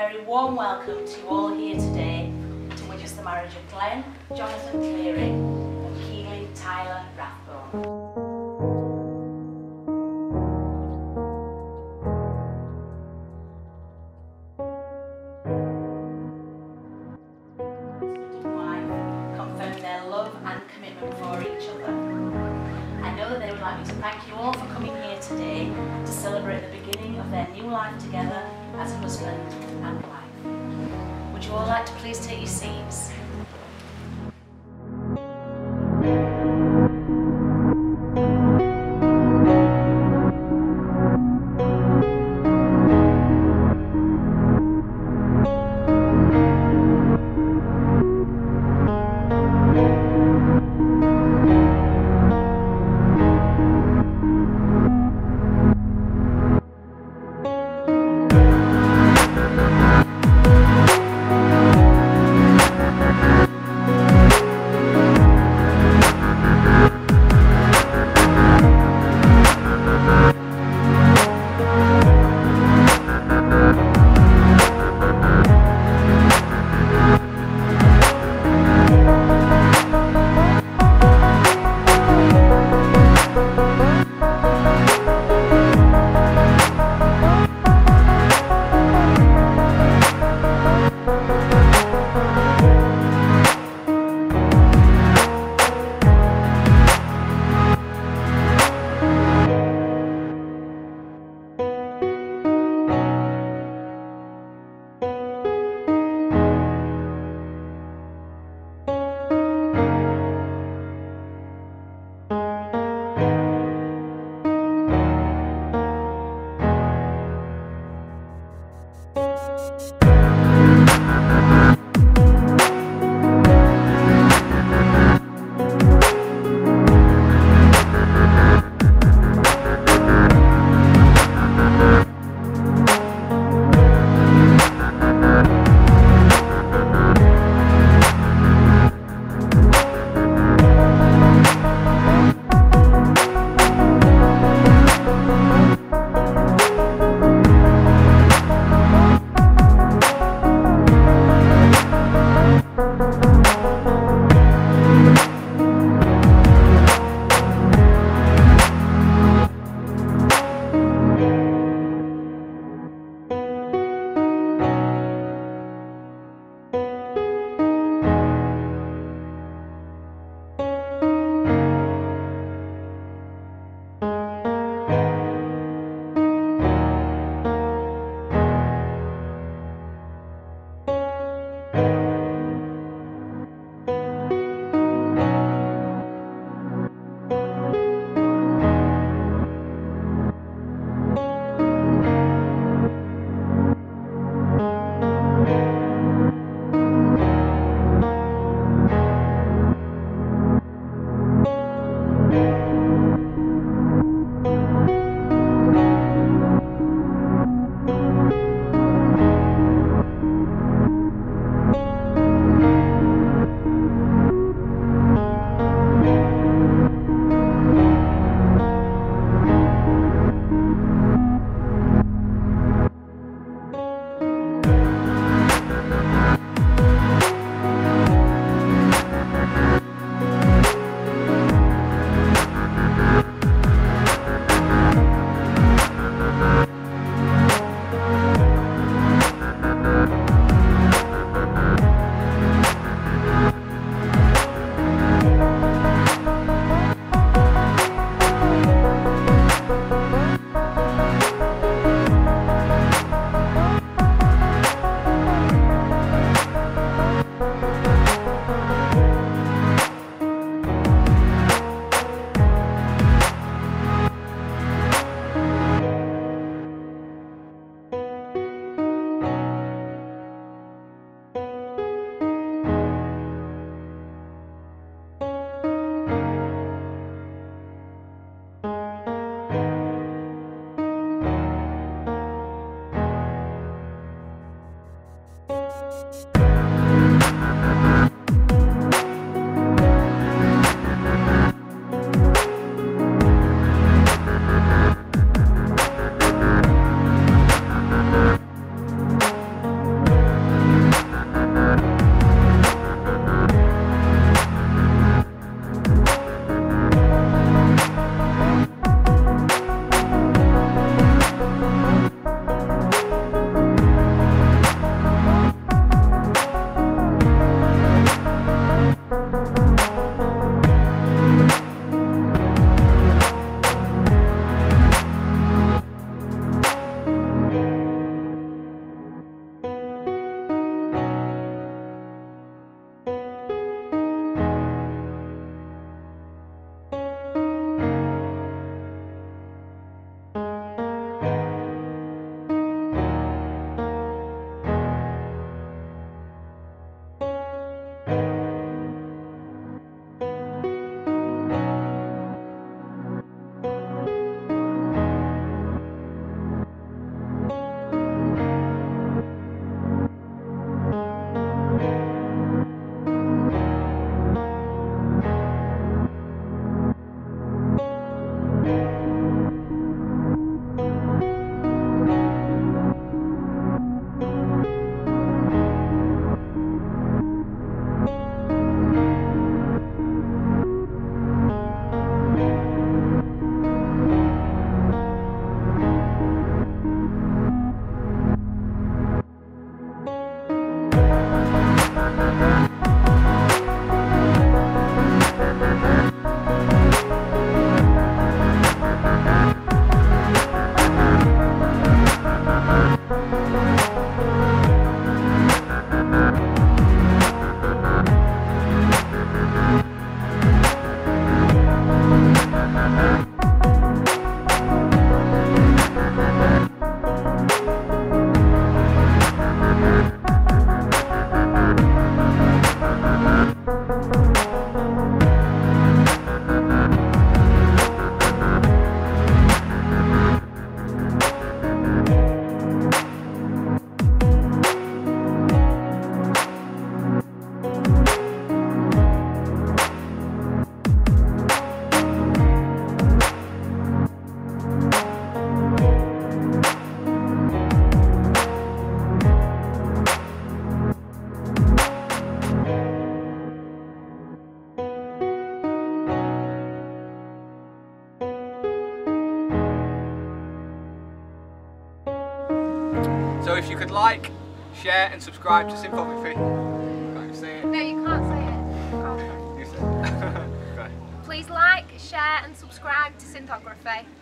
very warm welcome to you all here today to witness the marriage of Glenn Jonathan Cleary and Keely Tyler Rathbone. Confirm their love and commitment for each other. I know that they would like me to thank you all for coming here today to celebrate the beginning of their new life together as husband and wife. Would you all like to please take your seats? if you could like, share and subscribe to Synthography. Can't even say it. No, you can't say it. Oh, You say it. Okay. please like, share and subscribe to Synthography.